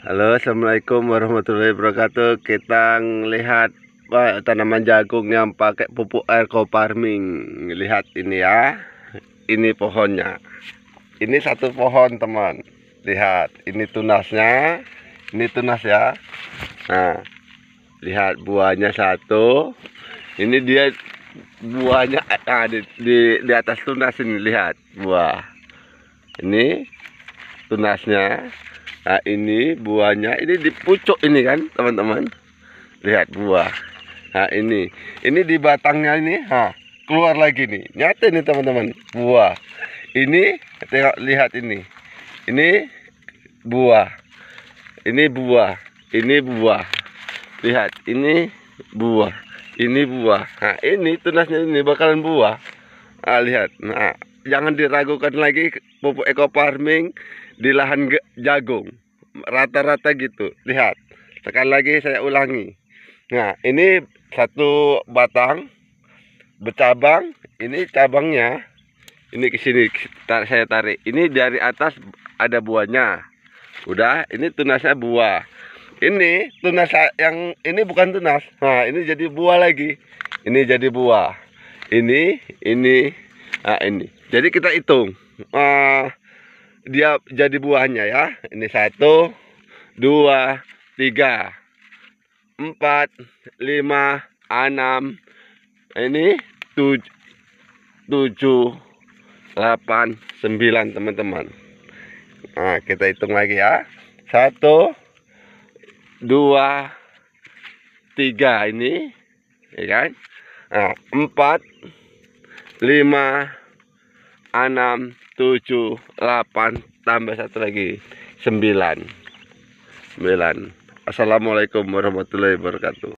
Halo, assalamualaikum warahmatullahi wabarakatuh. Kita ngelihat tanaman jagung yang pakai pupuk eco farming. Lihat ini ya, ini pohonnya. Ini satu pohon teman. Lihat, ini tunasnya. Ini tunas ya. Nah, lihat buahnya satu. Ini dia buahnya di atas tunas ini. Lihat buah. Ini tunasnya. Nah, ini buahnya, ini di pucuk ini kan teman-teman. Lihat buah. Nah, ini di batangnya ini, keluar lagi nih. Nyata nih teman-teman, buah. Ini tengok, lihat ini. Ini buah. Ini buah. Ini buah. Lihat, ini buah. Ini buah. Nah, ini tunasnya ini bakalan buah. Nah, lihat. Nah, jangan diragukan lagi pupuk eco farming di lahan jagung, rata-rata gitu. Lihat, sekali lagi saya ulangi. Nah, ini satu batang bercabang. Ini cabangnya, ini ke sini saya tarik. Ini dari atas ada buahnya. Udah, ini tunasnya buah. Ini tunas yang ini bukan tunas. Nah, ini jadi buah lagi. Ini jadi buah. Ini. Nah, ini. Jadi kita hitung. Dia jadi buahnya ya. Ini 1, 2, 3, 4, 5, 6. Ini 7, 8, 9 teman-teman. Nah, kita hitung lagi ya. 1, 2, 3 ini, ya kan? Nah, 4, 5, 6, 7, 8, tambah satu lagi 9. Assalamualaikum warahmatullahi wabarakatuh.